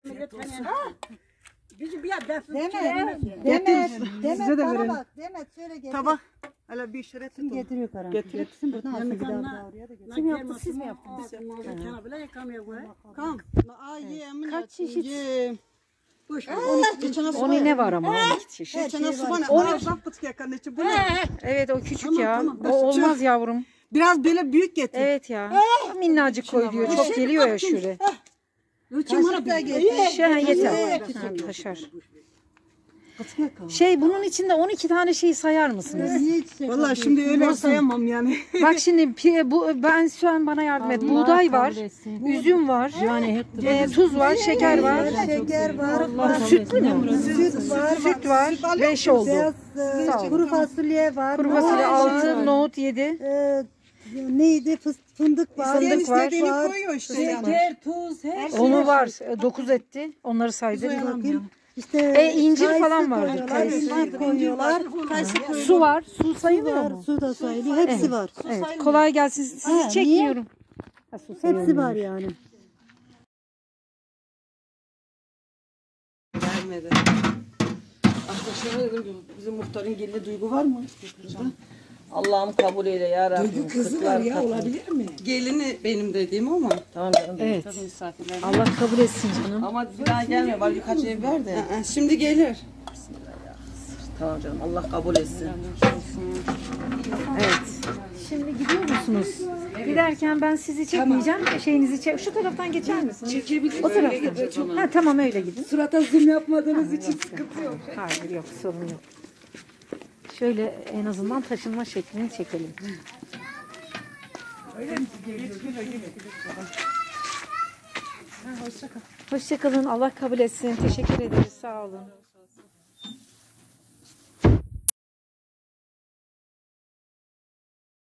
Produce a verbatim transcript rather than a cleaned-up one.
Demet, Demet bana bak. Demet şöyle getir. Tabak. Hala bir işaret Kim getiriyor karan? Getir. Getirsin buradan alsın bir daha daha oraya da getir. Kim yaptı siz mi yaptınız? Kam. Ay yemin. Kaç çeşit? Onun ne var ama on iki çeşit. Geçen su bana. on iki bıtık yakan içi. Bu ne? Evet o küçük ya. O olmaz yavrum. Biraz böyle büyük getir. Evet ya. Minnacık koy diyor. Çok geliyor ya şöyle. Kaşık da getir. Şey yeter. Ha, taşar. Şey bunun içinde on iki tane şey sayar mısınız? Vallahi şimdi öyle sayamam yani. Bak şimdi pi- bu ben şu an bana yardım et. Buğday var, üzüm var, yani e, tuz var, şeker var. Şeker var. Sütlü mü? Süt var. Süt var. Beş oldu. Beyaz, Sağ ol. kuru fasulye var. Kuru fasulye nohut var, altı, nohut yedi. e, neydi? Fıs- Fındık var. Fındık Fındık var. istediğini koyuyor işte yani. Şeker, tuz, her şey. Onu var. e, Dokuz etti. Onları saydı. Bakayım. İşte E, incir kayısı falan vardı, koyuyorlar, kayısı. incir koyuyorlar. Su var. Su Su sayılıyor var, mu? su da sayılıyor. Hepsi Evet. var. Evet. Kolay gelsin. Sizi Ha, çekmiyorum. Ha, su sayılıyor. Hepsi var yani. Gelmedi. Arkadaşlar dedim bizim muhtarın gelini Duygu var mı? Allah'ım kabul eyle ya Rabbim. Duygu kızı var ya olabilir mi? Gelini benim dediğim ama. Tamam canım. Evet. Tabii misafirler. Allah kabul etsin canım. Ama bir daha gelme. Bari birkaç ev ver de. Aa, şimdi gelir. Tamam canım. Allah kabul etsin. Evet. Şimdi gidiyor musunuz? Giderken ben sizi çekmeyeceğim. Şeyinizi çek. Şu taraftan geçer misiniz? Çekebiliriz. O taraftan. Ha tamam öyle gidin. Surata zoom yapmadığınız için sıkıntı yok. Hayır yok sorun yok. Şöyle en azından taşınma şeklini çekelim. Hoşça kalın. Allah kabul etsin. Teşekkür ederiz. Sağ olun.